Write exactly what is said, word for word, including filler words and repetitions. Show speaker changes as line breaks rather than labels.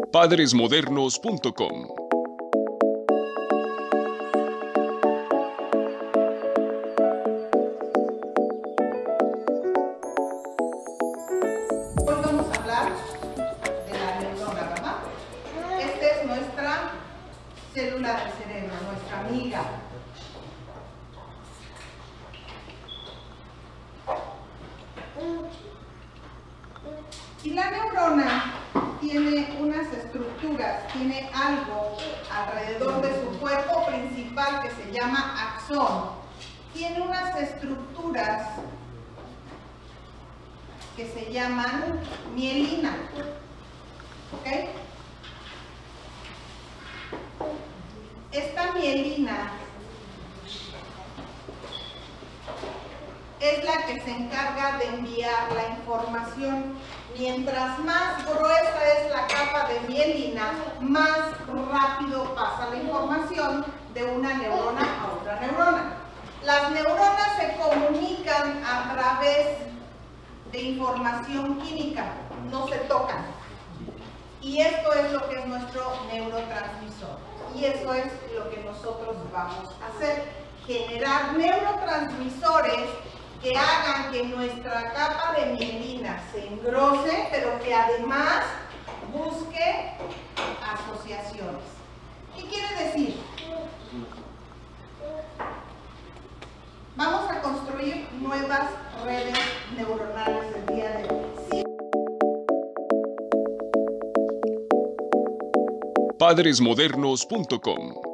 padres modernos punto com.
Hoy vamos a hablar de la neurona, ¿verdad? Esta es nuestra célula del cerebro, nuestra amiga. Y la neurona tiene unas estructuras, tiene algo alrededor de su cuerpo principal que se llama axón. Tiene unas estructuras que se llaman mielina. ¿Ok? Esta mielina es la que se encarga de enviar la información. Mientras más gruesa es la capa de mielina, más rápido pasa la información de una neurona a otra neurona. Las neuronas se comunican a través de información química, no se tocan. Y esto es lo que es nuestro neurotransmisor. Y eso es lo que nosotros vamos a hacer: generar neurotransmisores que hagan que nuestra capa de mielina se engrose, pero que además busque asociaciones. ¿Qué quiere decir? Vamos a construir nuevas redes neuronales el día de hoy. Sí.
padres modernos punto com